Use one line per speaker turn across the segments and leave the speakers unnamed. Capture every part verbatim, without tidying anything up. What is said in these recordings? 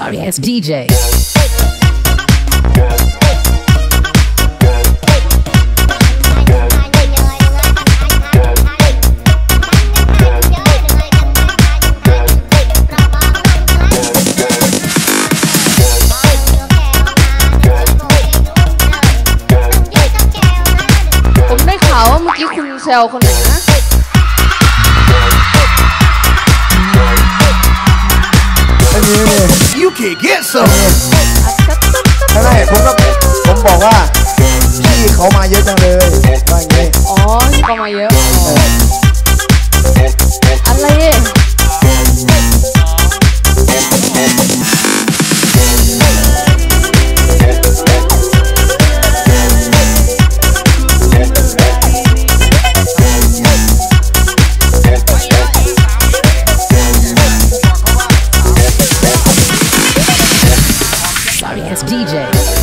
Sorry ass ดี เจ
ผมได้ข่าวว่าเมื่อกี้คุณแซวคนไหนนะ
You can get some ใช่ไหมผมก็ผมบอกว่าพี่เขามาเยอะจังเลยว่าอย่างงี้
อ๋อพี่เขามาเยอะอะไร
ดี เจ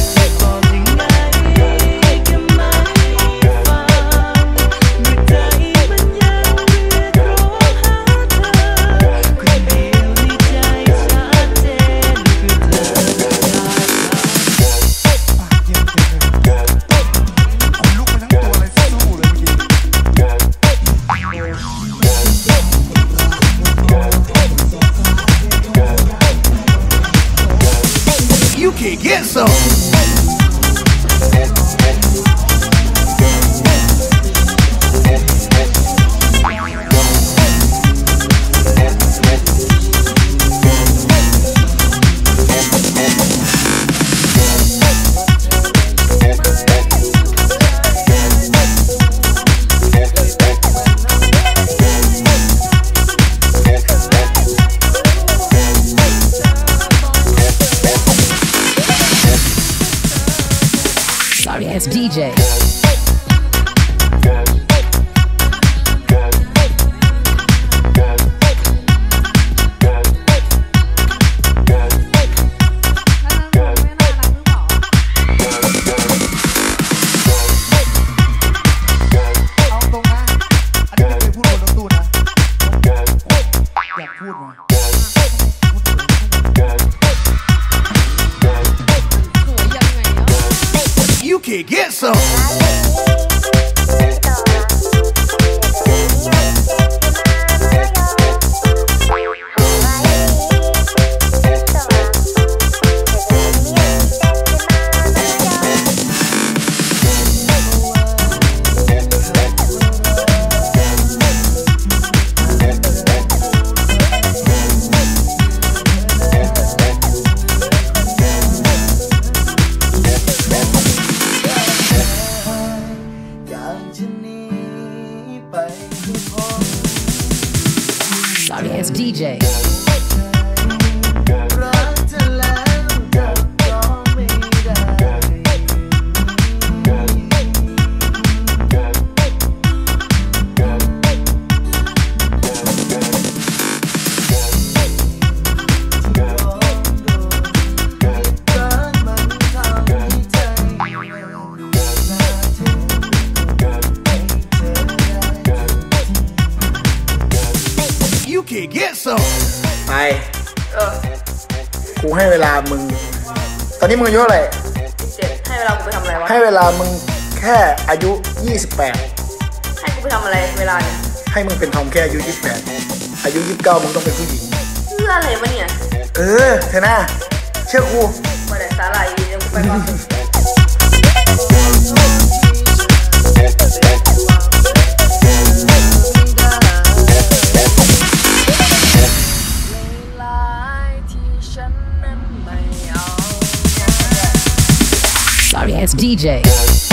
You can get some
Sorry ass ดี เจ
You can get some
Sorry ass ดี เจ
ไปกูให้เวลามึงตอนนี้มึงอายุเท่าไหร่
เจ็ดให้เวลากูไปทำอะไรวะ
ให้เวลามึงแค่อายุยี่สิบแปด
ให้กูไปทำอะไรเวลาเนี่ย
ให้มึงเป็นทอมแค่อายุยี่สิบแปดอายุยี่สิบเก้ามึงต้องเป็นผู้หญิง
เพื่ออะไรวะเนี่ย
เออเธอหน้าเชื่อกู
มาแต่สาหร่ายดีเดี๋ยวกูไปก่อน
Sorry ass ดี เจ